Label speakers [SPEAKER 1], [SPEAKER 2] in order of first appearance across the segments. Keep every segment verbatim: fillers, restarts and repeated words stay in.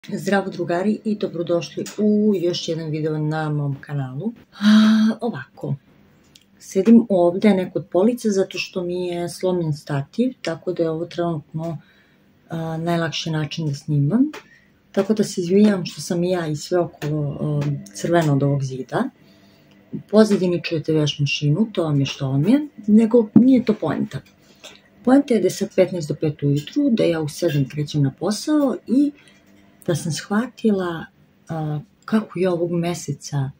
[SPEAKER 1] Zdravo drugari i dobrodošli u još jedan video na mom kanalu. A, ovako, sedim ovde nekod police zato što mi je slomljen stativ, tako da je ovo trenutno a, najlakši način da snimam. Tako da se izvinjam što sam i ja i sve okolo a, crveno od ovog zida. U pozadini čujete veš mašinu, to vam je što vam je, nego nije to poenta. Poenta je da je sad petnaest do pet ujutru, da ja u sedam krećem na posao i da sam shvatila a, kako je ovog meseca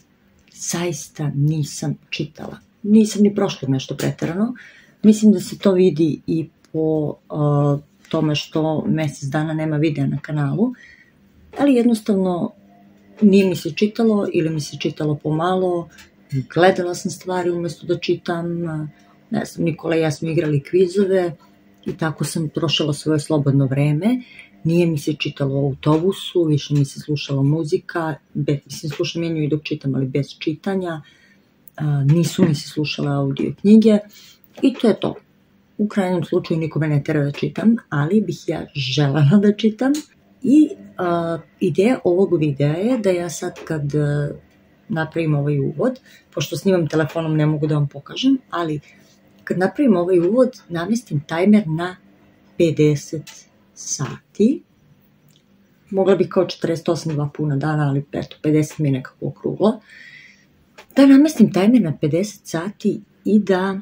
[SPEAKER 1] zaista nisam čitala. Nisam ni prošla nešto preterano. Mislim da se to vidi i po a, tome što mesec dana nema videa na kanalu, ali jednostavno nije mi se čitalo ili mi se čitalo pomalo, gledala sam stvari umesto da čitam, ne znam, Nikola i ja smo igrali kvizove i tako sam trošila svoje slobodno vreme. Nije mi se čitalo u autobusu, više mi se slušala muzika, bez, mislim slušam je nju i dok čitam, ali bez čitanja, a, nisu mi se slušale audio knjige i to je to. U krajnjem slučaju niko me ne tera da čitam, ali bih ja želela da čitam i a, ideja ovog videa je da ja sad kad a, napravim ovaj uvod, pošto snimam telefonom ne mogu da vam pokažem, ali kad napravim ovaj uvod namestim tajmer na pedeset sati. Mogla bih kao četrdeset osam dva puna dana, ali eto, pedeset mi je nekako okruglo. Da namestim tajmer na pedeset sati i da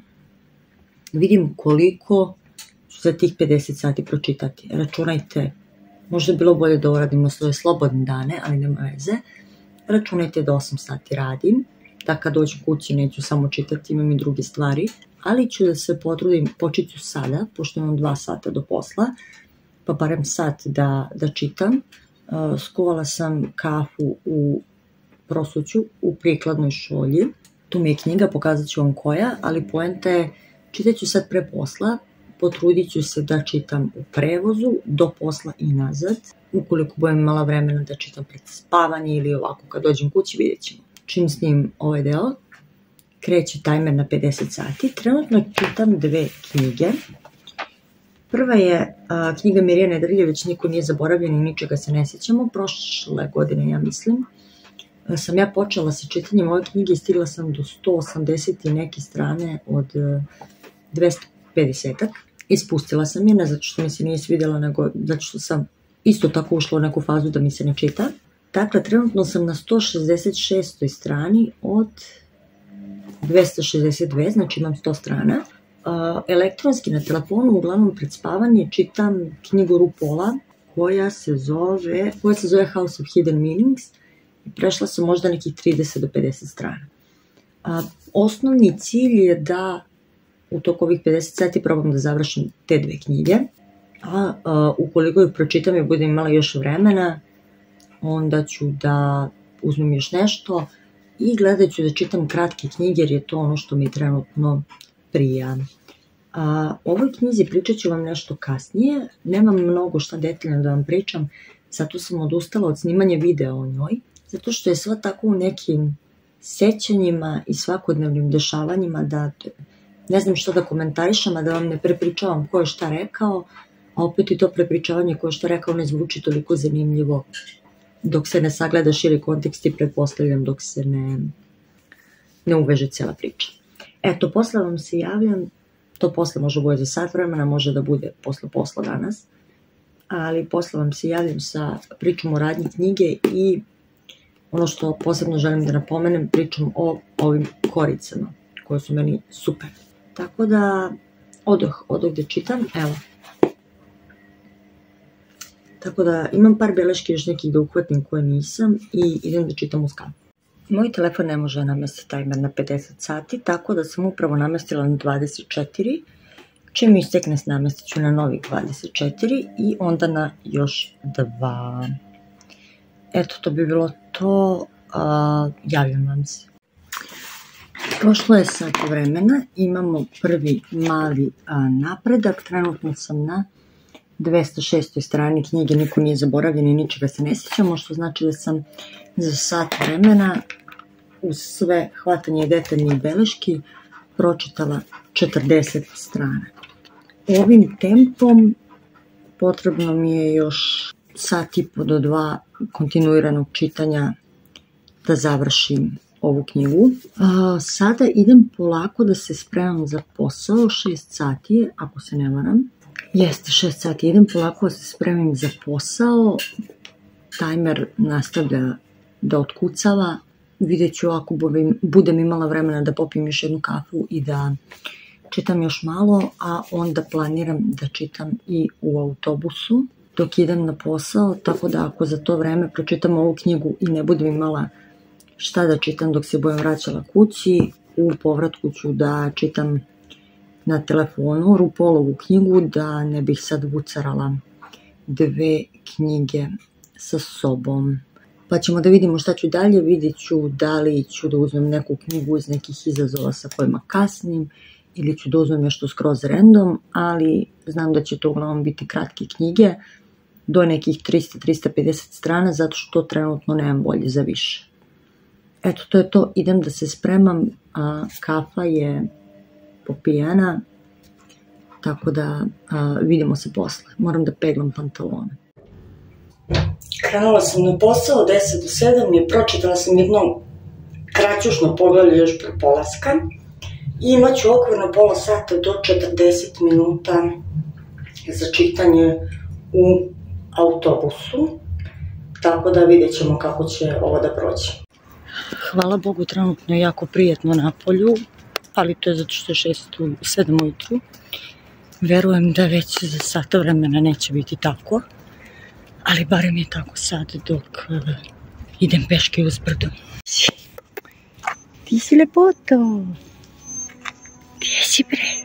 [SPEAKER 1] vidim koliko ću za tih pedeset sati pročitati. Računajte, možda je bilo bolje da uradim na svoje slobodne dane, ali nema veze. Računajte da osam sati radim, da kad dođem kući neću samo čitati, imam i druge stvari, ali ću da se potrudim, počet ću sada, pošto imam dva sata do posla, pa barem sat da, da čitam. Uh, skuvala sam kafu u prosuću u prikladnoj šolji. Tu mi je knjiga, pokazat ću vam koja, ali poenta je, čitat ću sad pre posla, potrudit ću se da čitam u prevozu, do posla i nazad. Ukoliko budem imala vremena da čitam pred spavanje ili ovako kad dođem kući, vidjet ćemo. Čim snimim ovaj deo, kreće tajmer na pedeset sati. Trenutno čitam dve knjige. Prva je a, knjiga Mirjane Drljević, Niko nije zaboravljen i ničega se ne sjećamo. Prošle godine, ja mislim, a, sam ja počela sa čitanjem ove knjige i stigla sam do sto osamdeset i neke strane od dvesta pedesetak. Ispustila sam je, ne zato što mi se nije svidjela, nego zato što sam isto tako ušla u neku fazu da mi se ne čita. Dakle, trenutno sam na sto šezdeset šestoj strani od dvesta šezdeset dve, znači imam sto strana. Uh, elektronski na telefonu, uglavnom pred spavanje, čitam knjigu RuPaula koja se zove, koja se zove House of Hidden Meanings i prešla sam možda nekih trideset do pedeset strana. Uh, osnovni cilj je da u toku ovih pedeset sati probam da završim te dve knjige, a uh, ukoliko ih pročitam i budem imala još vremena, onda ću da uzmem još nešto i gledat ću da čitam kratke knjige jer je to ono što mi trenutno prija. A, o ovoj knjizi pričat ću vam nešto kasnije, nemam mnogo šta detaljno da vam pričam, zato sam odustala od snimanja videa o njoj, zato što je sva tako u nekim sećanjima i svakodnevnim dešavanjima da ne znam šta da komentarišem, a da vam ne prepričavam ko je šta rekao, a opet i to prepričavanje ko je šta rekao ne zvuči toliko zanimljivo dok se ne sagleda širi kontekst i pretpostavljam dok se ne, ne uveže cijela priča. Eto, posle vam se javljam, to posle može bude za sat vremena, može da bude posle posla danas, ali posle vam se javljam sa pričom o radnji knjige i ono što posebno želim da napomenem, pričom o ovim koricama, koje su meni super. Tako da, odoh, odoh da čitam, evo. Tako da imam par beleški još nekih da uhvatim koje nisam i idem da čitam uz kafu. Moj telefon ne može namestiti tajmer na pedeset sati, tako da sam upravo namestila na dvadeset četiri. Čim istekne namestit ću na novih dvadeset četiri i onda na još dva. Eto, to bi bilo to. A, javljam vam se. Prošlo je sat vremena, imamo prvi mali a, napredak. Trenutno sam na dvesta šestoj strani knjige Niko nije zaboravljen i ničega se ne sjećamo, što znači da sam za sat vremena uz sve hvatanje detaljnih beleški pročitala četrdeset strana. Ovim tempom potrebno mi je još sat i po do dva kontinuiranog čitanja da završim ovu knjigu. Sada idem polako da se spremam za posao, šest sati je, ako se ne varam. Jeste, šest sati, idem polako da se spremim za posao, tajmer nastavlja da otkucava, vidjet ću ako budem imala vremena da popijem još jednu kafu i da čitam još malo, a onda planiram da čitam i u autobusu dok idem na posao, tako da ako za to vreme pročitam ovu knjigu i ne budem imala šta da čitam dok se budem vraćala kući, u povratku ću da čitam na telefonu Rupolovu knjigu, da ne bih sad vucarala dve knjige sa sobom. Pa ćemo da vidimo šta ću dalje, vidjet ću da li ću da uzmem neku knjigu iz nekih izazova sa kojima kasnim ili ću da uzmem nešto skroz random, ali znam da će to uglavnom biti kratke knjige do nekih trista do trista pedeset strana, zato što trenutno nemam volje za više. Eto, to je to, idem da se spremam, a kafa je popijena, tako da a, vidimo se posle. Moram da peglam pantalone. Krenula sam na posao, deset do sedam je, pročitala sam jedno kraćušno poglavlje još pre polaska i imaću okvirno pola sata do četrdeset minuta za čitanje u autobusu, tako da vidjet ćemo kako će ovo da prođe. Hvala Bogu, trenutno je jako prijetno na polju, ali to je zato što je šest, sedam ujutru. Verujem da već za sata vremena neće biti tako, ali barem je tako sad dok uh, idem peške uzbrdo. Ti si lepoto! Gdje si bre?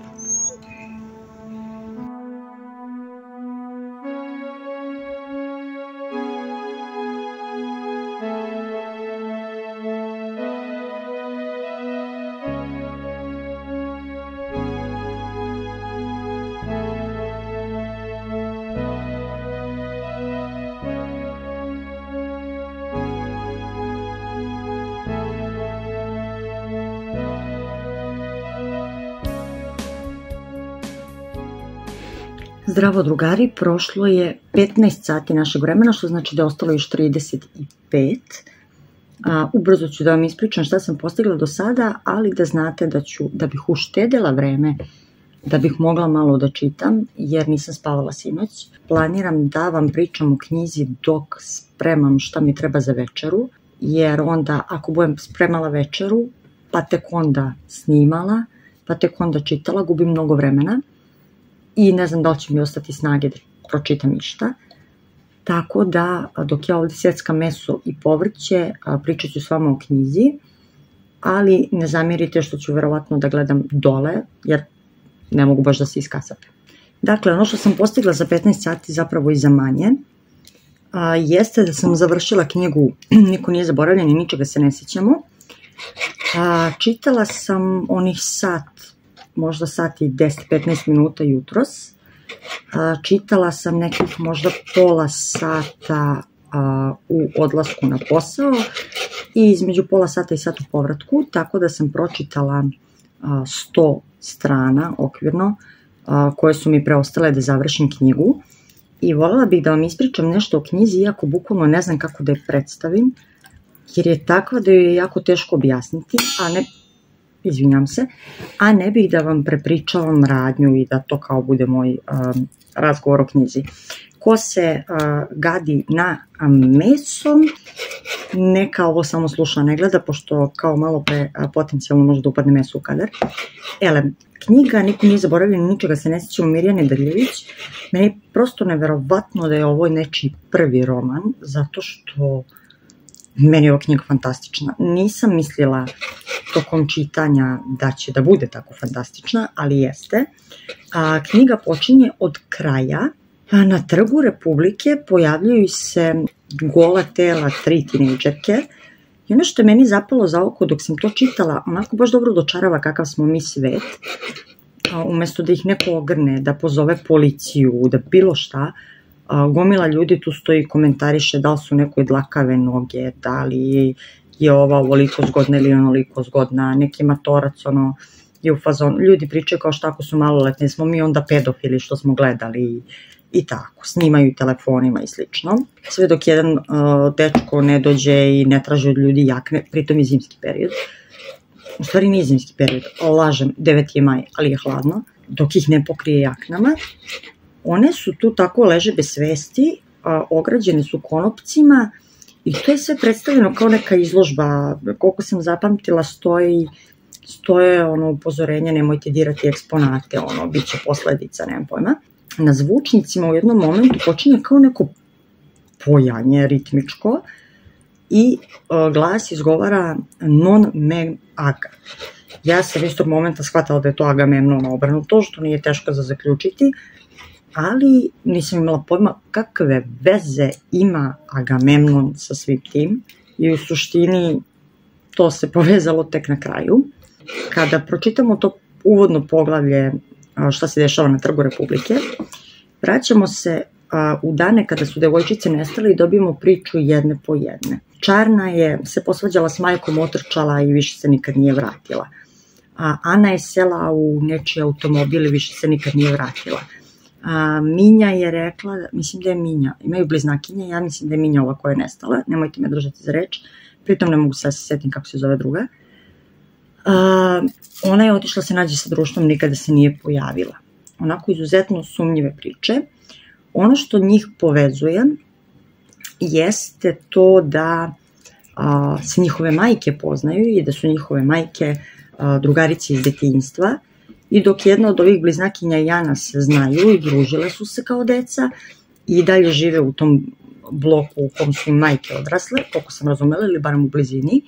[SPEAKER 1] Zdravo drugari, prošlo je petnaest sati našeg vremena, što znači da je ostalo još trideset pet. A, ubrzo ću da vam ispričam šta sam postigla do sada, ali da znate da ću, da bih uštedela vreme, da bih mogla malo da čitam, jer nisam spavala sinoć. Planiram da vam pričam o knjizi dok spremam šta mi treba za večeru, jer onda ako budem spremala večeru, pa tek onda snimala, pa tek onda čitala, gubim mnogo vremena. I ne znam da li će mi ostati snage da pročitam išta. Tako da, dok ja ovdje seckam meso i povrće, pričat ću s vama o knjizi, ali ne zamjerite što ću verovatno da gledam dole, jer ne mogu baš da se iskasapim. Dakle, ono što sam postigla za petnaest sati, zapravo i za manje, jeste da sam završila knjigu Niko nije zaboravljen i ničega se ne sjećamo. Čitala sam onih sat, možda sat i deset do petnaest minuta jutros. Čitala sam nekih možda pola sata u odlasku na posao i između pola sata i sat u povratku, tako da sam pročitala sto strana okvirno koje su mi preostale da završim knjigu i voljela bih da vam ispričam nešto o knjizi, iako bukvalno ne znam kako da je predstavim, jer je takva da je jako teško objasniti, a ne izvinjam se, a ne bih da vam prepričavam radnju i da to kao bude moj um, razgovor o knjizi. Ko se uh, gadi na mesom, neka ovo samo sluša, ne gleda, pošto kao malo pre uh, potencijalno može da upadne meso u kadar. Ele, knjiga Niko nije zaboravljen, ničega se ne sjećamo, Mirjane Drljević. Meni je prosto neverovatno da je ovo nečiji prvi roman, zato što meni je ova knjiga fantastična. Nisam mislila tokom čitanja da će da bude tako fantastična, ali jeste. A, knjiga počinje od kraja. A, na Trgu Republike pojavljuju se gola tela tri tinejdžerke i ono što je meni zapalo za oko dok sam to čitala, onako baš dobro dočarava kakav smo mi svet. A, umesto da ih neko ogrne, da pozove policiju, da bilo šta, a, gomila ljudi tu stoji i komentariše da li su nekoj dlakave noge, da li je ova ovoliko zgodna ili onoliko zgodna, neki matorac ono je u fazonu, ljudi pričaju kao šta ako su maloletni, smo mi onda pedofili što smo gledali i tako, snimaju telefonima i slično. Sve dok jedan uh, dečko ne dođe i ne traži od ljudi jakne, pritom je zimski period. U stvari nije zimski period, lažem, deveti je maj, ali je hladno, dok ih ne pokrije jaknama. One su tu tako leže bez svesti, uh, ograđene su konopcima i to je sve predstavljeno kao neka izložba. Koliko sam zapamtila, stoji stoje ono upozorenje, nemojte dirati eksponate, ono, bit će posledica, nemam pojma. Na zvučnicima u jednom momentu počinje kao neko pojanje ritmičko i uh, glas izgovara non me aga. Ja sam istog momenta shvatala da je to Agamemnon obrnuto, što nije teško za zaključiti, ali nisam imala pojma kakve veze ima Agamemnon sa svim tim i u suštini to se povezalo tek na kraju. Kada pročitamo to uvodno poglavlje šta se dešava na Trgu Republike, vraćamo se u dane kada su devojčice nestale i dobijemo priču jedne po jedne. Čarna je se posvađala s majkom, otrčala i više se nikad nije vratila. A Ana je sela u nečiji automobil i više se nikad nije vratila. A, Minja je rekla, mislim da je Minja, imaju bliznakinje, ja mislim da je Minja ova koja je nestala, nemojte me držati za reč, pritom ne mogu sad se setim kako se zove druga. A, ona je otišla se nađe sa društvom, nikada se nije pojavila. Onako izuzetno sumnjive priče. Ono što njih povezuje jeste to da a, se njihove majke poznaju i da su njihove majke a, drugarice iz detinjstva. I dok jedna od ovih bliznakinja i Jana se znaju i družile su se kao deca i dalje žive u tom bloku u kom su im majke odrasle, koliko sam razumela, ili barem u blizini.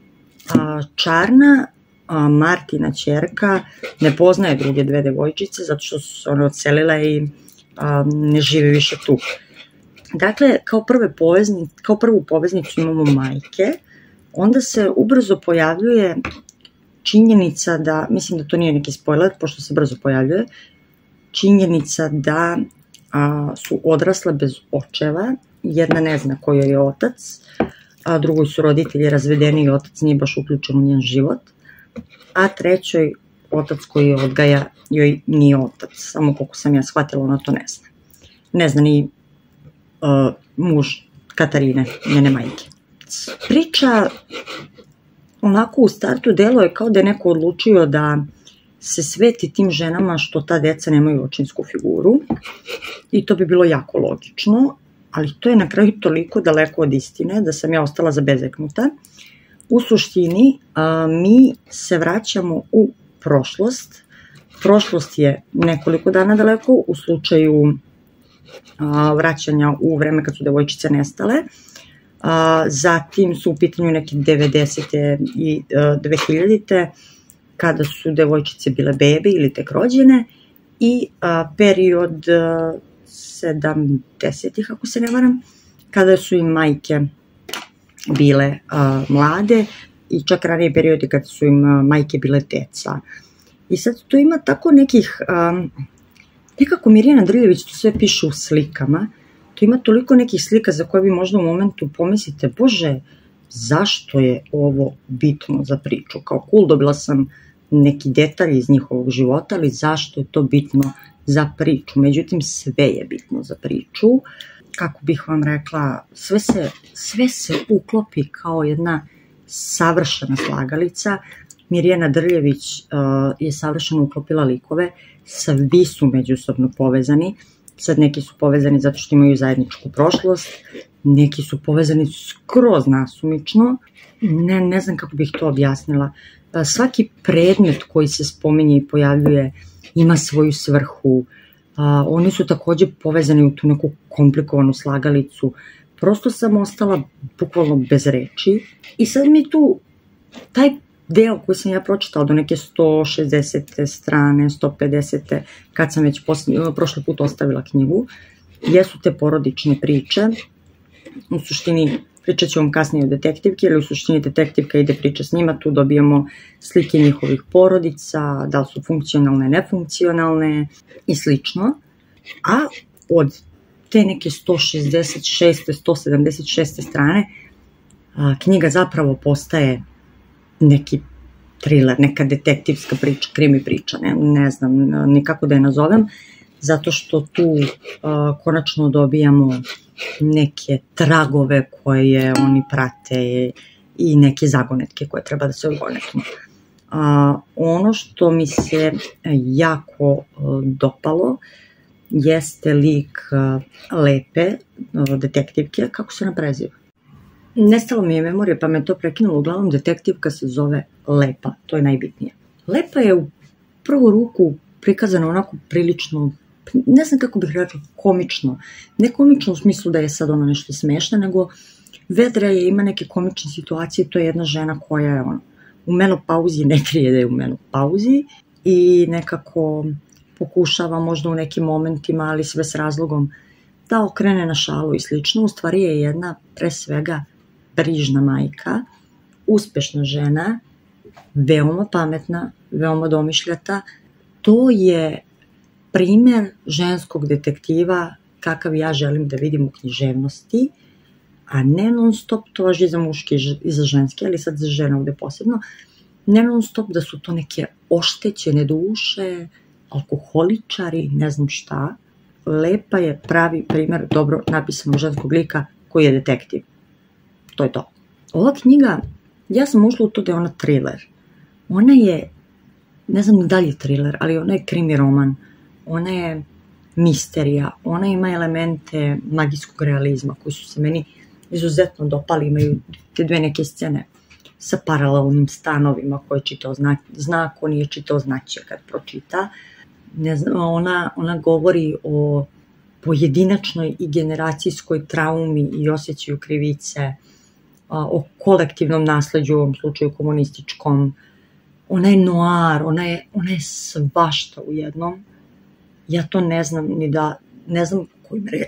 [SPEAKER 1] A, Čarna, a, Martina ćerka, ne poznaje druge dve devojčice zato što su se one odselile i a, ne žive više tu. Dakle, kao, prve povezni, kao prvu poveznicu imamo majke, onda se ubrzo pojavljuje činjenica da, mislim da to nije neki spoiler, pošto se brzo pojavljuje, činjenica da a, su odrasle bez očeva, jedna ne zna ko joj je otac, a drugoj su roditelji razvedeni i otac nije baš uključen u njen život, a trećoj otac koji je odgaja joj nije otac, samo koliko sam ja shvatila, ona to ne zna. Ne zna ni uh, muž Katarine, njene majke. Priča onako u startu deluje kao da je neko odlučio da se sveti tim ženama što ta deca nemaju očinsku figuru i to bi bilo jako logično, ali to je na kraju toliko daleko od istine da sam ja ostala zabezeknuta. U suštini a, mi se vraćamo u prošlost. Prošlost je nekoliko dana daleko u slučaju a, vraćanja u vreme kad su devojčice nestale. A, zatim su u pitanju neke devedesete i dve hiljadite kada su devojčice bile bebe ili tek rođene i a, period a, sedamdesetih, ako se ne varam, kada su im majke bile a, mlade i čak ranije periodi kada su im a, majke bile deca. I sad tu ima tako nekih, a, nekako Mirjana Drljević to sve piše u slikama, tu ima toliko nekih slika za koje vi možda u momentu pomislite, bože, zašto je ovo bitno za priču? Kao cool, dobila sam neki detalj iz njihovog života, ali zašto je to bitno za priču? Međutim, sve je bitno za priču. Kako bih vam rekla, sve se, sve se uklopi kao jedna savršena slagalica. Mirjana Drljević uh, je savršeno uklopila likove, svi su međusobno povezani. Sad neki su povezani zato što imaju zajedničku prošlost, neki su povezani skroz nasumično, ne, ne znam kako bih to objasnila. Svaki predmet koji se spominje i pojavljuje ima svoju svrhu, a, oni su takođe povezani u tu neku komplikovanu slagalicu, prosto sam ostala bukvalno bez reči i sad mi tu taj deo koji sam ja pročitala do neke sto šezdesete strane, sto pedesete, kad sam već posle, prošli put ostavila knjigu, jesu te porodične priče. U suštini pričat ću vam kasnije o detektivki, ali u suštini detektivka ide priča s njima, tu dobijamo slike njihovih porodica, da li su funkcionalne, nefunkcionalne i slično. A od te neke sto šezdeset šeste, sto sedamdeset šeste strane a, knjiga zapravo postaje neki thriller, neka detektivska priča, krimi priča, ne, ne znam nikako da je nazovem. zato što tu uh, konačno dobijamo neke tragove koje oni prate i neke zagonetke koje treba da se odgonetimo. Uh, ono što mi se jako uh, dopalo jeste lik uh, Lepe, uh, detektivke, kako se ona preziva? Nestalo mi je memorija pa me to prekinulo, uglavnom detektivka se zove Lepa, to je najbitnije. Lepa je u prvu ruku prikazana onako prilično, ne znam kako bih rekla, komično. Ne komično u smislu da je sad ona nešto smešna, nego vedra je, ima neke komične situacije, to je jedna žena koja je ono, u menopauzi, ne krije da je u menopauzi i nekako pokušava možda u nekim momentima, ali sve s razlogom, da okrene na šalu i slično. U stvari je jedna pre svega brižna majka, uspešna žena, veoma pametna, veoma domišljata. To je primer ženskog detektiva kakav ja želim da vidim u književnosti, a ne non stop, to važi i za muške i za ženske, ali sad za žene ovde posebno, ne non stop da su to neke oštećene duše, alkoholičari, ne znam šta. Lepa je pravi primer dobro napisanog ženskog lika koji je detektiv. To je to. Ova knjiga, ja sam ušla u to da je ona thriller. Ona je, ne znam da li je thriller, ali ona je krimi roman. Ona je misterija. Ona ima elemente magijskog realizma koji su se meni izuzetno dopali. Imaju te dve neke scene sa paralelnim stanovima koje čitao zna, zna ko nije čitao znaće kad pročita. Ne znam, ona, ona govori o pojedinačnoj i generacijskoj traumi i osjećaju krivice, o kolektivnom nasleđu, u ovom slučaju komunističkom. Ona je noir, ona je, ona je svašta u jednom. Ja to ne znam ni da, ne znam kojim, re,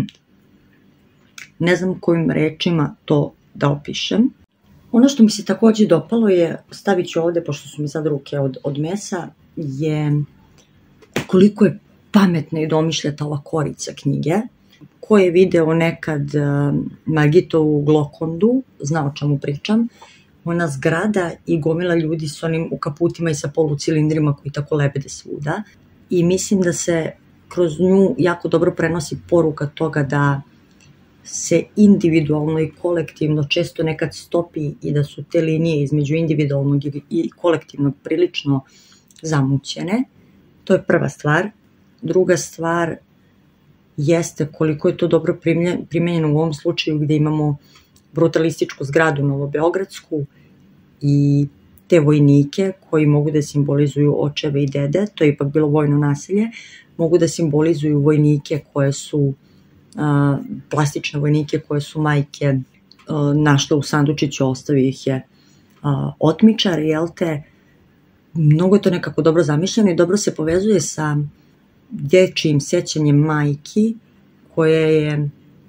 [SPEAKER 1] ne znam kojim rečima to da opišem. Ono što mi se takođe dopalo je, stavit ću ovde, pošto su mi sad ruke od, od mesa, je koliko je pametna i domišljata ova korica knjige. Ko je video nekad Magitovu Glokondu, zna o čemu pričam, ona zgrada i gomila ljudi s onim u kaputima i sa polucilindrima koji tako lebede svuda. I mislim da se kroz nju jako dobro prenosi poruka toga da se individualno i kolektivno često nekad stopi i da su te linije između individualnog i kolektivnog prilično zamućene. To je prva stvar. Druga stvar jeste koliko je to dobro primenjeno u ovom slučaju gde imamo brutalističku zgradu Novobeogradsku i te vojnike koji mogu da simbolizuju očeve i dede, to je ipak bilo vojno nasilje, mogu da simbolizuju vojnike koje su, a, plastične vojnike koje su majke a, našle u sandučiću, ostavi ih je a, otmičar, jel te, mnogo je to nekako dobro zamišljeno i dobro se povezuje sa dječjim sećanjem majki koja je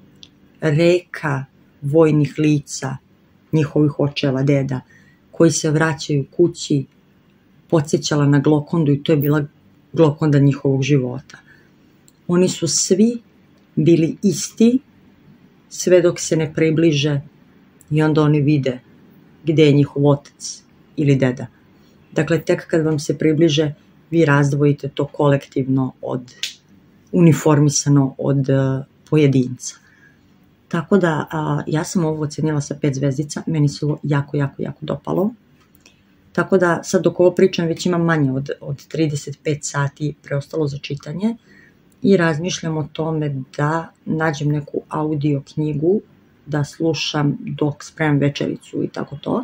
[SPEAKER 1] reka vojnih lica, njihovih očeva, deda, koji se vraćaju kući, podsjećala na Glokondu i to je bila Glokonda njihovog života. Oni su svi bili isti sve dok se ne približe i onda oni vide gde je njihov otac ili deda. Dakle, tek kad vam se približe, vi razdvojite to kolektivno od, uniformisano od uh, pojedinca. Tako da, a, ja sam ovo ocenila sa pet zvezdica, meni se ovo jako, jako, jako dopalo. Tako da, sad dok ovo pričam, već imam manje od, od trideset pet sati preostalo za čitanje i razmišljam o tome da nađem neku audio knjigu, da slušam dok spremam večericu i tako to.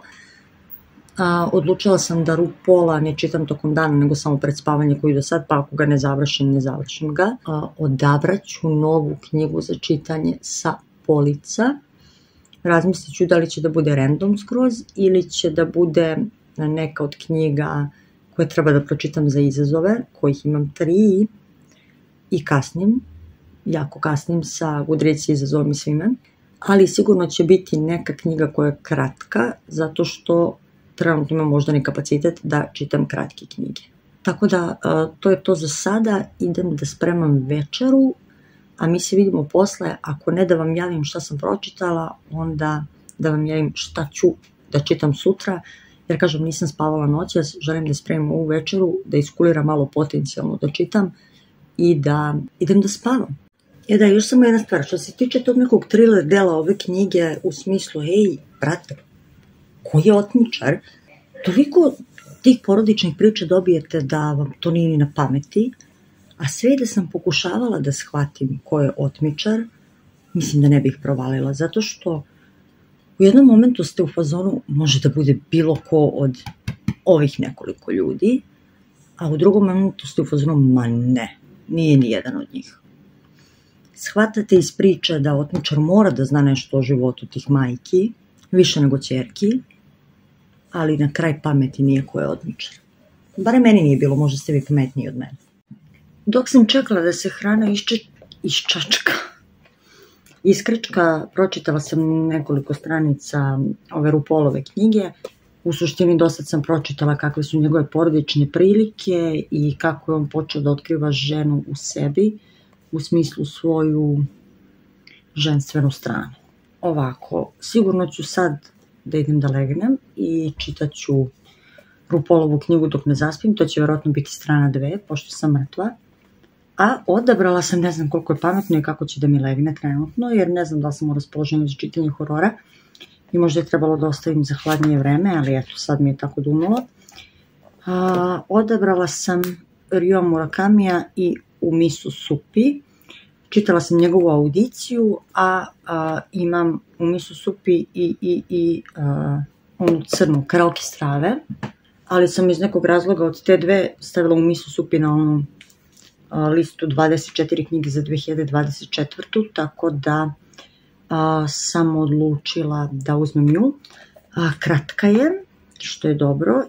[SPEAKER 1] A, odlučila sam da Rupola ne čitam tokom dana, nego samo pred spavanje koji do sad, pa ako ga ne završim, ne završim ga. A, odabraću novu knjigu za čitanje sa polica. Razmislit ću da li će da bude random skroz ili će da bude neka od knjiga koje treba da pročitam za izazove, kojih imam tri i kasnim, jako kasnim sa Goodreads izazovom i svime, ali sigurno će biti neka knjiga koja je kratka, zato što trenutno imam moždani kapacitet da čitam kratke knjige. Tako da, to je to za sada, idem da spremam večeru, a mi se vidimo posle, ako ne da vam javim šta sam pročitala, onda da vam javim šta ću da čitam sutra, jer kažem nisam spavala noćas, želim da spremim ovu večeru, da iskuliram malo potencijalno da čitam i da idem da spavam. E da, još samo jedna stvar, što se tiče tog nekog thriller dela ove knjige u smislu, hej, brate, ko je otmičar? Toliko tih porodičnih priča dobijete da vam to nije ni na pameti, a sve da sam pokušavala da shvatim ko je otmičar, mislim da ne bih provalila, zato što u jednom momentu ste u fazonu, može da bude bilo ko od ovih nekoliko ljudi, a u drugom momentu ste u fazonu, ma ne, nije ni jedan od njih. Shvatate iz priče da otmičar mora da zna nešto o životu tih majki, više nego ćerki, ali na kraj pameti nije ko je otmičar. Bare meni nije bilo, možda ste vi pametniji od mene. Dok sam čekala da se hrana išče, iščačka, iskrečka, pročitala sam nekoliko stranica ove Rupolove knjige. U suštini dosad sam pročitala kakve su njegove porodične prilike i kako je on počeo da otkriva ženu u sebi, u smislu svoju ženstvenu stranu. Ovako, sigurno ću sad da idem da legnem i čitat ću Rupolovu knjigu dok ne zaspim, to će vjerojatno biti strana dve, pošto sam mrtva. A odabrala sam, ne znam koliko je pametno i kako će da mi legne trenutno, jer ne znam da sam u raspoloženju za čitanje horora i možda je trebalo da ostavim za hladnije vreme, ali eto, sad mi je tako dumalo. A, odabrala sam Ryuo Murakamija i U Mississippi. Čitala sam njegovu audiciju, a, a imam U Mississippi i, i, i a, onu crnu, Karaoke strave, ali sam iz nekog razloga od te dve stavila U Mississippi na onu a, listu dvadeset četiri knjige za dve hiljade dvadeset četvrtu. Tako da a, sam odlučila da uzmem nju. A, kratka je, što je dobro,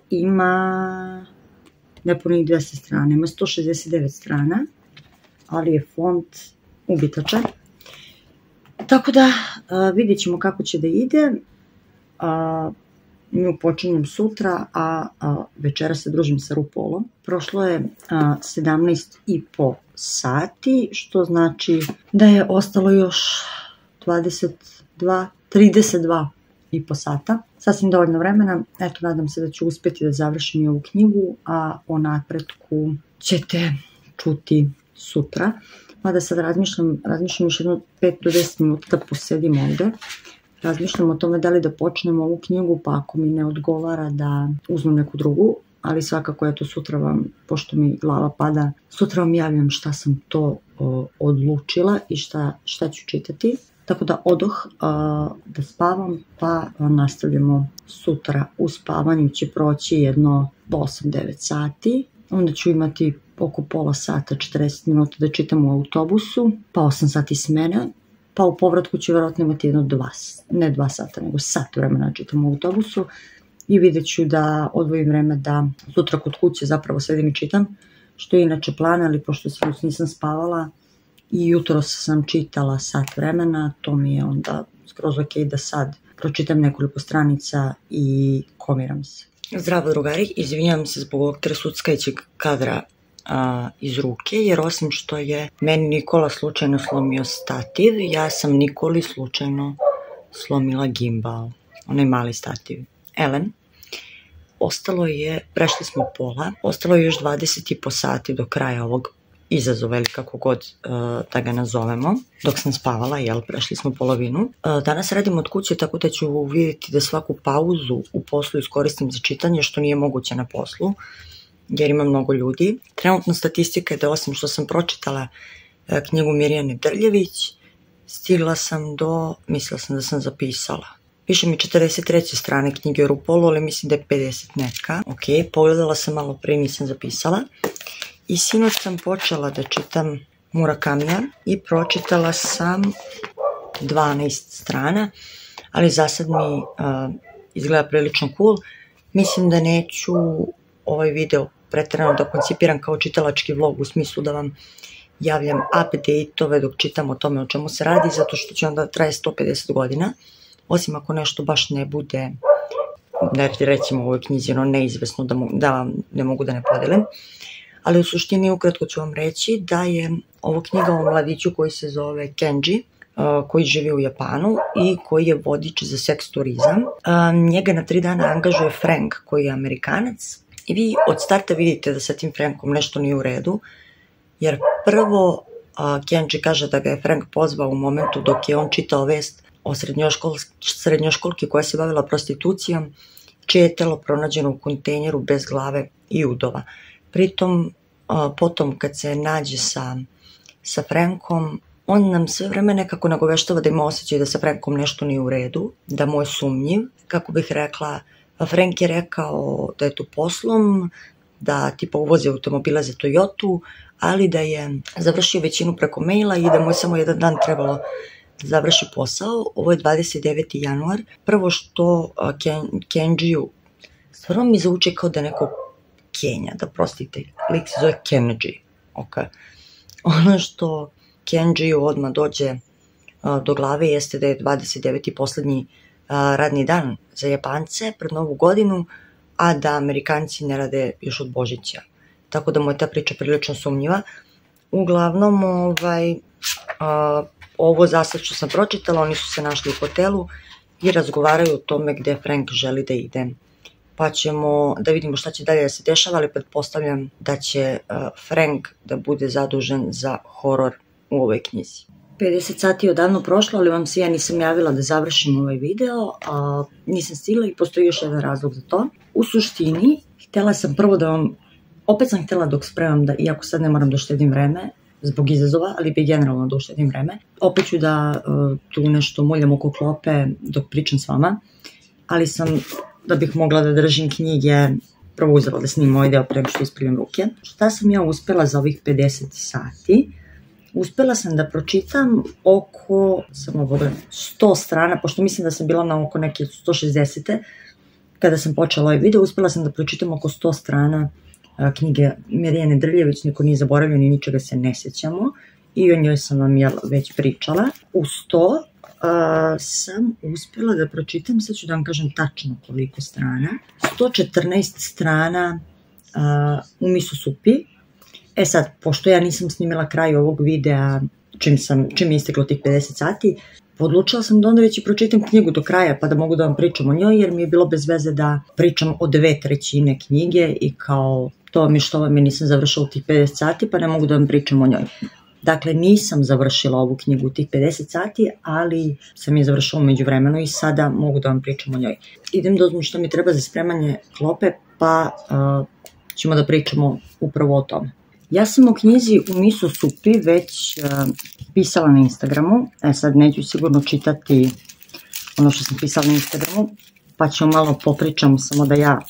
[SPEAKER 1] ima nepunih dvesta strana, ima sto šezdeset devet strana, ali je font ubitačan. Tako da a, vidjet ćemo kako će da ide. A, nju počinjem sutra, a, a večera se družim sa Rupolom. Prošlo je a, sedamnaest i po sati, što znači da je ostalo još dvadeset dva, trideset dva i po sata. Sasvim dovoljno vremena. Eto, nadam se da ću uspeti da završim i ovu knjigu, a o napretku ćete čuti sutra. Mada sad razmišljam, razmišljam još jedno pet do deset minuta da posedim ovde. Razmišljam o tome da li da počnem ovu knjigu, pa ako mi ne odgovara da uzmem neku drugu, ali svakako eto sutra vam, pošto mi glava pada, sutra vam javljam šta sam to o, odlučila i šta, šta ću čitati. Tako da odoh a, da spavam, pa nastavljamo sutra. U spavanju će proći jedno osam devet sati, onda ću imati oko pola sata, četrdeset minuta da čitam u autobusu, pa osam sati smene, pa u povratku ću vjerojatno imati jedno dva, ne dva sata, nego sat vremena da čitam u autobusu i vidjet ću da odvojim vreme da sutra kod kuće zapravo sedim i čitam, što je inače plan, ali pošto sinoć nisam spavala i jutros sam čitala sat vremena, to mi je onda skroz ok da sad pročitam nekoliko stranica i komiram se. Zdravo drugari, izvinjavam se zbog ovog tresuckajućeg kadra a, iz ruke, jer osim što je meni Nikola slučajno slomio stativ, ja sam Nikoli slučajno slomila gimbal, onaj mali stativ. Elem, ostalo je, prešli smo pola, ostalo je još dvadeset i po sati do kraja ovog izazova ili kako god uh, da ga nazovemo, dok sam spavala, jel, prešli smo polovinu. Uh, danas radim od kuće, tako da ću vidjeti da svaku pauzu u poslu iskoristim za čitanje, što nije moguće na poslu, jer ima mnogo ljudi. Trenutna statistika je da osim što sam pročitala uh, knjigu Mirjane Drljević, stigla sam do, mislila sam da sam zapisala. Piše mi četrdeset treće strane knjige o Rupolu, ali mislim da je pedeset neka. Ok, pogledala sam malo pre, nisam zapisala. I sinoć sam počela da čitam Murakamija i pročitala sam dvanaest strana, ali za sad mi uh, izgleda prilično cool. Mislim da neću ovaj video pretjerano da koncipiram kao čitalački vlog, u smislu da vam javljam update-ove dok čitam o tome o čemu se radi, zato što će onda traje sto pedeset godina, osim ako nešto baš ne bude, da recimo u ovoj knjizi ono neizvesno da, mo da vam ne mogu da ne podelim. Ali u suštini ukratko ću vam reći da je ovo knjiga o mladiću koji se zove Kenji, koji živi u Japanu i koji je vodič za seks turizam. Njega na tri dana angažuje Frank, koji je Amerikanac, i vi od starta vidite da sa tim Frankom nešto nije u redu, jer prvo Kenji kaže da ga je Frank pozvao u momentu dok je on čitao vest o srednjoškolki koja se bavila prostitucijom, čije je telo pronađeno u kontejneru bez glave i udova. Pritom, potom kad se nađe sa, sa Frankom, on nam sve vreme nekako nagoveštava da ima osjećaj da sa Frankom nešto nije u redu, da mu je sumnjiv. Kako bih rekla, Frank je rekao da je tu poslom, da tipa uvozi automobila za Toyotu, ali da je završio većinu preko maila i da mu je samo jedan dan trebalo da završi posao. Ovo je dvadeset deveti januar. Prvo što Ken, Kenjiju, stvarno mi zvuči kao da neko Kenja, da prostite, lik se zove Kenji. Okay. Ono što Kenjiju odmah dođe uh, do glave jeste da je dvadeset deveti poslednji uh, radni dan za Japance pred Novu godinu, a da Amerikanci ne rade još od Božića. Tako da mu je ta priča prilično sumnjiva. Uglavnom, ovaj, uh, ovo zasad što sam pročitala, oni su se našli u hotelu i razgovaraju o tome gde Frank želi da ide. Pa ćemo da vidimo šta će dalje da se dešava, ali pretpostavljam da će uh, Frank da bude zadužen za horor u ovoj knjizi. pedeset sati je odavno prošlo, ali vam se ja nisam javila da završim ovaj video, a nisam stigla i postoji još jedan razlog za to. U suštini, htela sam prvo da vam, opet sam htela dok spremam, da, iako sad ne moram da uštedim vreme, zbog izazova, ali bi generalno da uštedim vreme. Opet ću da uh, tu nešto muljam oko klope dok pričam s vama, ali sam, da bih mogla da držim knjige, prvo uzela da snimam ovaj deo prema što ispravljam ruke. Šta sam ja uspela za ovih pedeset sati? Uspela sam da pročitam oko, samo volim, sto strana, pošto mislim da sam bila na oko neke sto šezdeset. Kada sam počela ovaj video, uspela sam da pročitam oko sto strana knjige Mirjane Drljević, niko nije zaboravio, ni ničega se ne sećamo, i o njoj sam vam ja već pričala. Uz to a, sam uspela da pročitam, sad ću da vam kažem tačno koliko strana, sto četrnaest strana a, u Mississippi. E sad, pošto ja nisam snimila kraj ovog videa čim, sam, čim je isteklo tih pedeset sati, odlučila sam da onda već i pročitam knjigu do kraja pa da mogu da vam pričam o njoj, jer mi je bilo bez veze da pričam o dve trećine knjige i kao to mi što vam je nisam završila u tih pedeset sati pa ne mogu da vam pričam o njoj. Dakle, nisam završila ovu knjigu u tih pedeset sati, ali sam je završila umeđu vremenu i sada mogu da vam pričam o njoj. Idem da uzmem što mi treba za spremanje klope, pa uh, ćemo da pričamo upravo o tome. Ja sam o knjizi u Mississippi već uh, pisala na Instagramu, e sad neću sigurno čitati ono što sam pisala na Instagramu, pa ću malo popričam, samo da ja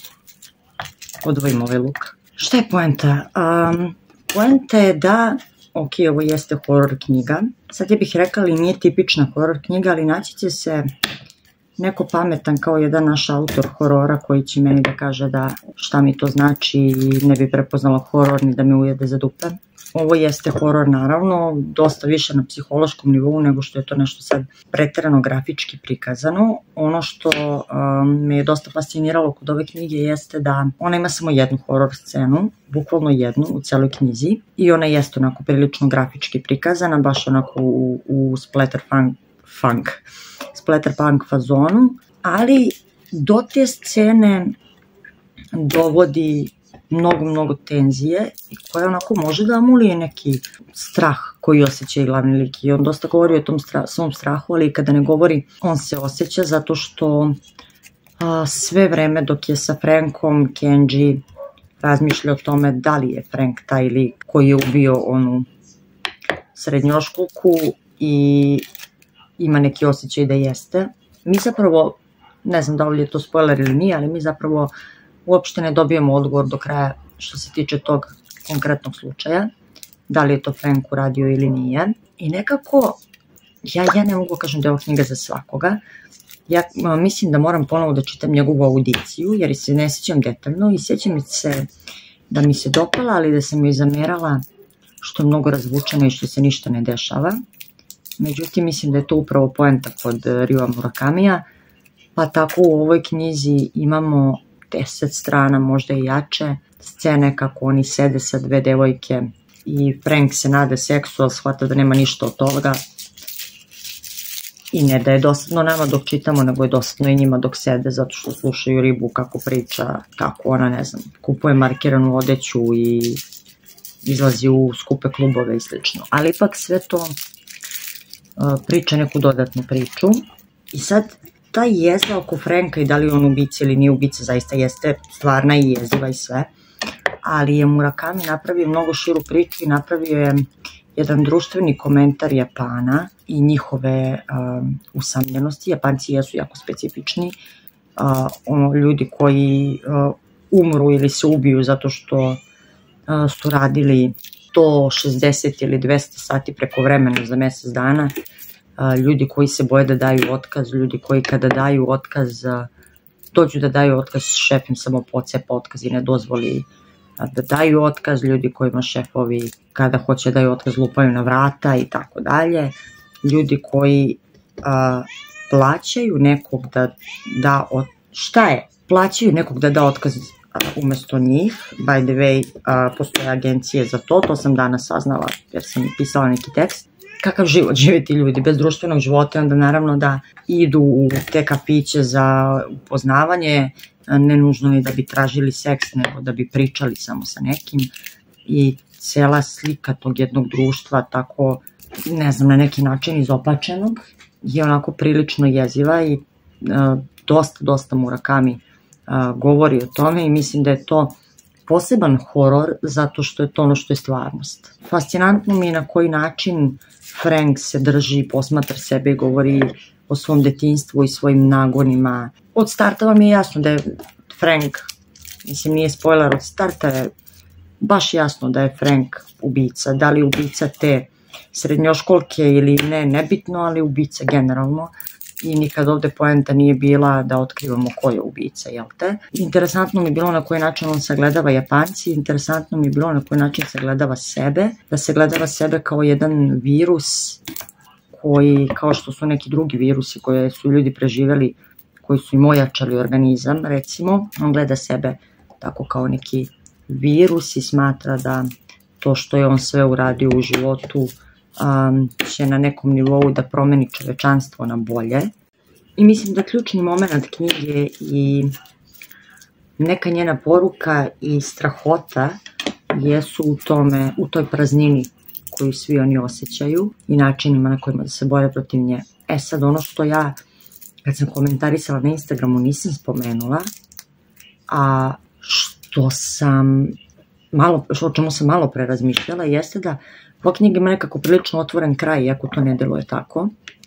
[SPEAKER 1] odvojim ovaj luk. Šta je poenta? Um, poenta je da, ok, ovo jeste horor knjiga, sad ja bih rekla ali nije tipična horor knjiga, ali naći će se neko pametan kao jedan naš autor horora koji će meni da kaže da šta mi to znači i ne bi prepoznala horor ni da me ujede za dupe. Ovo jeste horor naravno, dosta više na psihološkom nivou nego što je to nešto sad preterano grafički prikazano. Ono što um, me je dosta fasciniralo kod ove knjige jeste da ona ima samo jednu horor scenu, bukvalno jednu u celoj knjizi, i ona jeste onako prilično grafički prikazana, baš onako u, u splatterpunk funk, splatterpunk fazonu, ali do te scene dovodi mnogo, mnogo tenzije i koja onako može da amulije neki strah koji osjeća i glavni lik. I on dosta govori o tom stra svom strahu, ali kada ne govori, on se osjeća zato što a, sve vreme dok je sa Frankom, Kenji razmišlja o tome da li je Frank taj lik koji je ubio onu srednjoškolku i ima neki osjećaj da jeste. Mi zapravo, ne znam da li je to spoiler ili nije, ali mi zapravo uopšte ne dobijemo odgovor do kraja što se tiče tog konkretnog slučaja, da li je to Frank uradio ili nije. I nekako, ja, ja ne mogu kažem da je ovo knjiga za svakoga. Ja mislim da moram ponovo da čitam njegovu audiciju, jer se ne sjećam detaljno i sjećam se da mi se dopala, ali da sam joj zamerala što je mnogo razvučena i što se ništa ne dešava. Međutim, mislim da je to upravo poenta kod Ryua Murakamija, pa tako u ovoj knjizi imamo deset strana, možda i jače, scene kako oni sede sa dve devojke i Frank se nade seksu, ali shvata da nema ništa od toga. I ne da je dosadno nama dok čitamo, nego je dosadno i njima dok sede, zato što slušaju ribu kako priča, kako ona, ne znam, kupuje markiranu odeću i izlazi u skupe klubove i slično. Ali ipak sve to priča neku dodatnu priču. I sad, ta jezda oko Franka i da li on ubica ili nije ubica, zaista jeste stvarna i jeziva i sve, ali je Murakami napravio mnogo širu priču i napravio je jedan društveni komentar Japana i njihove um, usamljenosti. Japanci jesu jako specifični, uh, ono, ljudi koji uh, umru ili se ubiju zato što uh, su radili sto šezdeset ili dvesta sati preko vremena za mesec dana, uh, ljudi koji se boje da daju otkaz, ljudi koji kada daju otkaz, uh, dođu da daju otkaz, šef im samo pocepa otkaz i ne dozvoli da daju otkaz, ljudi kojima šefovi kada hoće da daju otkaz lupaju na vrata i tako dalje, ljudi koji a, plaćaju nekog da da od... šta je? Plaćaju nekog da da otkaz a, umesto njih. By the way, a, postoje agencije za to, to sam danas saznala jer sam pisala neki tekst. Kakav život žive ti ljudi bez društvenog života, onda naravno da idu u te kafiće za upoznavanje, ne nužno ni da bi tražili seks, nego da bi pričali samo sa nekim, i cela slika tog jednog društva tako, ne znam, na neki način izopačenog je onako prilično jeziva i uh, dosta, dosta Murakami uh, govori o tome i mislim da je to poseban horor zato što je to ono što je stvarnost. Fascinantno mi je na koji način Frank se drži, posmatra sebe i govori o svom detinjstvu i svojim nagonima. Od starta vam je jasno da je Frank, mislim nije spoiler, od starta je baš jasno da je Frank ubica. Da li ubica te srednjoškolke ili ne, nebitno, ali ubica generalno. I nikad ovde poenta nije bila da otkrivamo ko je ubica, jel te? Interesantno mi je bilo na koji način on sagledava Japanci, interesantno mi je bilo na koji način sagledava sebe, da sagledava sebe kao jedan virus koji, kao što su neki drugi virusi koje su ljudi preživeli, koji su im ojačali organizam, recimo, on gleda sebe tako kao neki virus i smatra da to što je on sve uradio u životu um, će na nekom nivou da promeni čovečanstvo na bolje. I mislim da ključni moment knjige i neka njena poruka i strahota jesu u tome, u toj praznini koju svi oni osjećaju i načinima na kojima se bore protiv nje. E sad, ono što ja, kad sam komentarisala na Instagramu, nisam spomenula, a što sam malo, o čemu sam malo pre razmišljala, jeste da ova knjiga ima nekako prilično otvoren kraj, iako to ne deluje tako.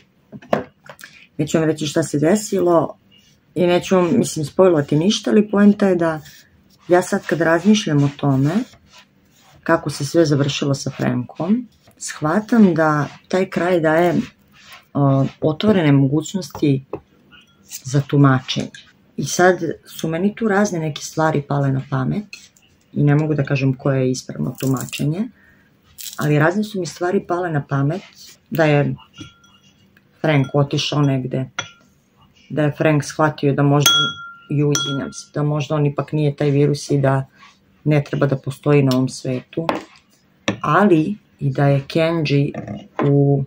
[SPEAKER 1] Neću vam reći šta se desilo i neću vam, mislim, spojlovati ništa, ali poenta je da ja sad kad razmišljam o tome, kako se sve završilo sa Frankom, shvatam da taj kraj daje uh, otvorene mogućnosti za tumačenje. I sad su meni tu razne neke stvari pale na pamet i ne mogu da kažem koje je ispravno tumačenje, ali razne su mi stvari pale na pamet da je Frank otišao negde, da je Frank shvatio da možda, ju izvinjam se, da možda on ipak nije taj virus i da ne treba da postoji na ovom svetu, ali i da je Kenji u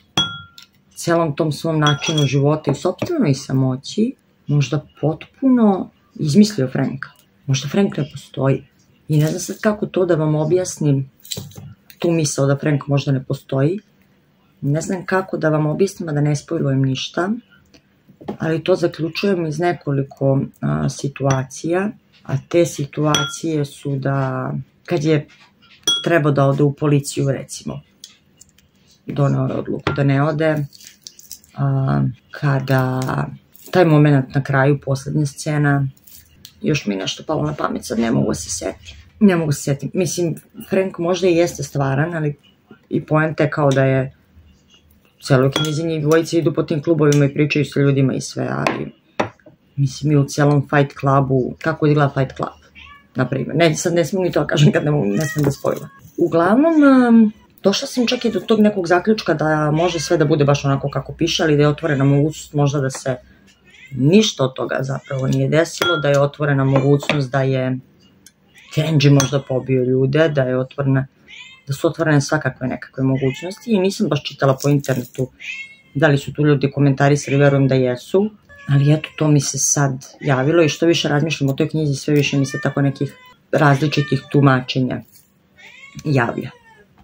[SPEAKER 1] celom tom svom načinu života i sopstvenoj samoći možda potpuno izmislio Franka. Možda Frank ne postoji. I ne znam sad kako to da vam objasnim tu misao da Frank možda ne postoji. Ne znam kako da vam objasnim, a da ne spojlujem ništa, ali to zaključujem iz nekoliko a, situacija, a te situacije su da kad je trebao da ode u policiju, recimo, doneo je odluku da ne ode, a, kada taj moment na kraju, poslednja scena, još mi je nešto palo na pamet, sad ne mogu se setiti. Ne mogu se setiti. Mislim, Frank možda i jeste stvaran, ali i poenta je kao da je u celoj knjizi njih dvojice idu po tim klubovima i pričaju sa ljudima i sve, ali mislim i u celom Fight Clubu, kako izgleda Fight Club, naprimjer. Ne, sad ne smijem ni to kažem kad ne, mogu, ne smijem da spojila. Uglavnom, um, došla sam čak i do tog nekog zaključka da može sve da bude baš onako kako piše, ali da je otvorena mogućnost možda da se ništa od toga zapravo nije desilo, da je otvorena mogućnost da je Kenji možda pobio ljude, da je otvorena, da su otvorene svakakve nekakve mogućnosti i nisam baš čitala po internetu da li su tu ljudi komentarisali, verujem da jesu, ali eto to mi se sad javilo i što više razmišljam o toj knjizi, sve više mi se tako nekih različitih tumačenja javlja.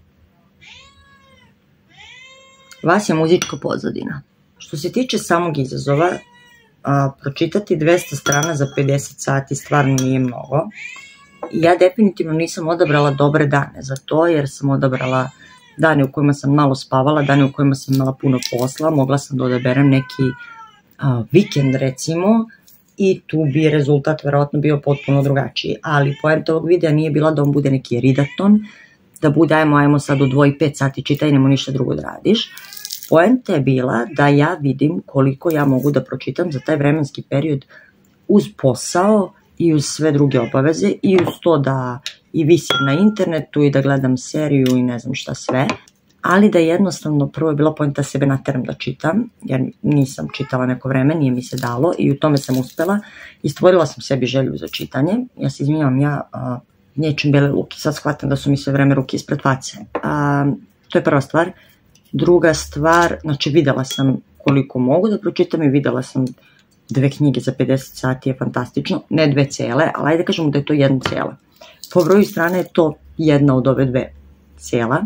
[SPEAKER 1] Vas je muzička pozadina. Što se tiče samog izazova, a, pročitati dvesta strana za pedeset sati stvarno nije mnogo. Ja definitivno nisam odabrala dobre dane za to, jer sam odabrala dane u kojima sam malo spavala, dane u kojima sam imala puno posla, mogla sam da odaberem neki a, vikend recimo i tu bi rezultat verovatno bio potpuno drugačiji, ali poenta ovog videa nije bila da on bude neki ridaton, da bude ajmo, ajmo sad u dvoje i pet sati čitaj, nemo ništa drugo da radiš. Poenta je bila da ja vidim koliko ja mogu da pročitam za taj vremenski period uz posao i uz sve druge obaveze i uz to da i visim na internetu i da gledam seriju i ne znam šta sve, ali da jednostavno prvo je bila poenta sebe nateram da čitam, jer nisam čitala neko vreme, nije mi se dalo i u tome sam uspela i stvorila sam sebi želju za čitanje. Ja se izvinjavam, ja a, nječem bele ruke, sad shvatam da su mi sve vreme ruke ispred face. A, to je prva stvar. Druga stvar, znači videla sam koliko mogu da pročitam i videla sam dve knjige za pedeset sati, je fantastično, ne dve cele, ali ajde kažemo da je to jedna cela. Po broju strane je to jedna od ove dve cela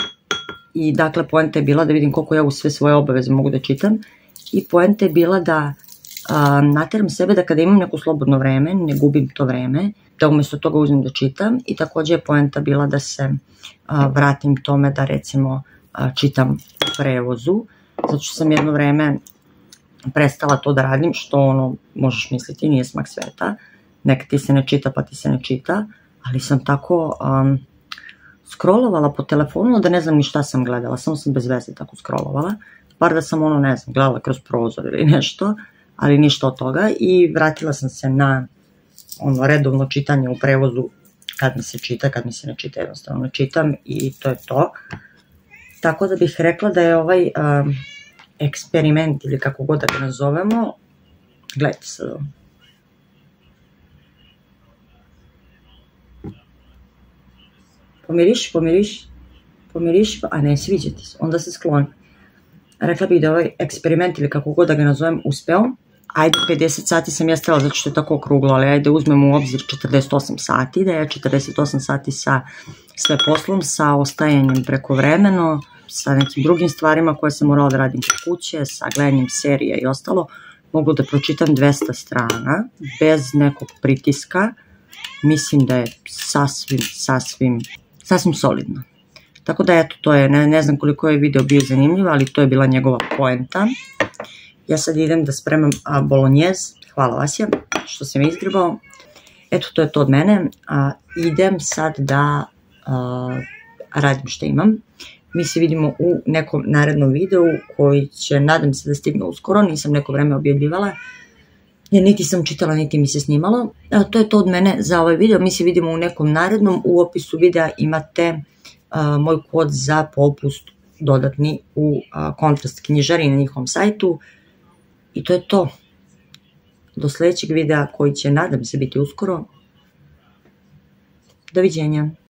[SPEAKER 1] i dakle poenta je bila da vidim koliko ja u sve svoje obaveze mogu da čitam i poenta je bila da a, nateram sebe da kada imam neko slobodno vreme, ne gubim to vreme, da umesto toga uzmem da čitam i takođe je poenta bila da se a, vratim tome da recimo a, čitam u prevozu, zato što sam jedno vreme prestala to da radim, što ono, možeš misliti, nije smak sveta, neka ti se ne čita pa ti se ne čita, ali sam tako um, scrollovala po telefonu da ne znam ni šta sam gledala, samo sam bez veze tako scrollovala, bar da sam ono, ne znam, gledala kroz prozor ili nešto, ali ništa od toga i vratila sam se na ono redovno čitanje u prevozu kad mi se čita, kad mi se ne čita, jednostavno ne čitam i to je to. Tako da bih rekla da je ovaj um, eksperiment ili kako god da ga nazovemo, gledajte sad ovo. Pomiriši, pomiriši, pomiriši, a ne sviđa ti se, onda se skloni. Rekla bih da je ovaj eksperiment ili kako god da ga nazovem uspeo. Ajde, pedeset sati sam ja stala zato što je tako okruglo, ali ajde uzmemo u obzir četrdeset osam sati, da je četrdeset osam sati sa sve poslom, sa ostajanjem prekovremeno, sa nekim drugim stvarima koje sam morala da radim kod kuće, sa gledanjem serija i ostalo, mogu da pročitam dvesta strana, bez nekog pritiska, mislim da je sasvim, sasvim, sasvim solidno. Tako da eto, to je, ne, ne znam koliko je video bio zanimljiv, ali to je bila njegova poenta. Ja sad idem da spremam a, bolognjez, hvala Vasja što si me izgrebao. Eto, to je to od mene, a, idem sad da a, radim što imam. Mi se vidimo u nekom narednom videu koji će, nadam se da stigne uskoro, nisam neko vreme objavljivala, jer niti sam čitala, niti mi se snimalo. Evo, to je to od mene za ovaj video, mi se vidimo u nekom narednom, u opisu videa imate a, moj kod za popust dodatni u a, Kontrast knjižari na njihovom sajtu. I to je to. Do sledećeg videa koji će, nadam se, biti uskoro. Doviđenja.